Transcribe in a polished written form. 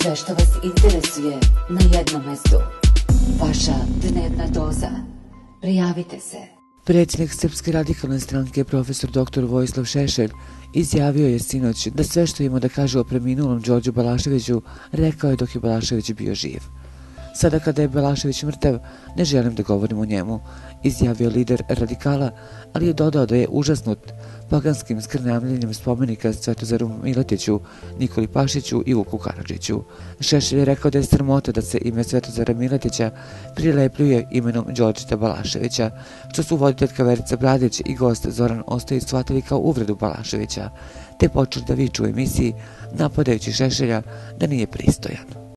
Sve što vas interesuje na jednom mestu. Vaša dnevna doza. Prijavite se. Predsjednik Srpske radikalne stranke profesor dr. Vojislav Šešelj izjavio je sinoć da sve što ima da kaže o preminulom Đorđu Balaševiću rekao je dok je Balašević bio živ. Sada kada je Balašević mrtav, ne želim da govorim o njemu, izjavio lider radikala, ali je dodao da je užasnut paganskim skrnavljenjem spomenika Svetozaru Miletiću, Nikoli Pašiću i Vuku Karadžiću. Šešelj je rekao da je sramota da se ime Svetozara Miletića prilepljuje imenom Đorđeta Balaševića, što su voditeljka Verica Bradić i gost Zoran Ostojić shvatili kao uvredu Balaševića, te počeli da viču u emisiji napadajući Šešelja da nije pristojan.